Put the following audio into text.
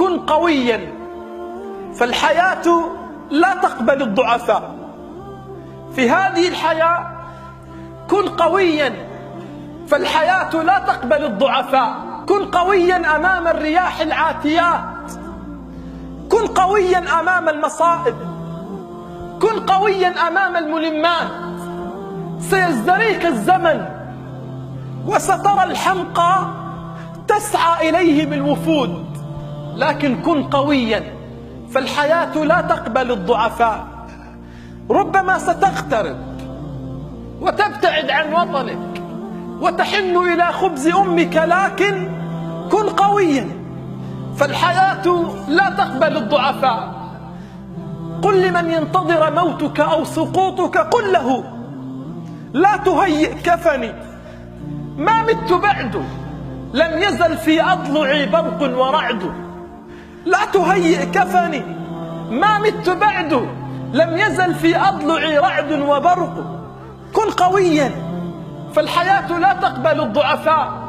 كن قويا فالحياة لا تقبل الضعفاء. في هذه الحياة كن قويا فالحياة لا تقبل الضعفاء. كن قويا أمام الرياح العاتيات، كن قويا أمام المصائب، كن قويا أمام الملمات. سيزدريك الزمن وسترى الحمقى تسعى إليه بالوفود، لكن كن قويا فالحياة لا تقبل الضعفاء. ربما ستغترب وتبتعد عن وطنك وتحن إلى خبز أمك، لكن كن قويا فالحياة لا تقبل الضعفاء. قل لمن ينتظر موتك أو سقوطك، قل له لا تهيئ كفني، ما مت بعد، لم يزل في أضلعي برق ورعد. لا تهيئ كفني، ما مت بعد، لم يزل في أضلعي رعد وبرق. كن قويا فالحياة لا تقبل الضعفاء.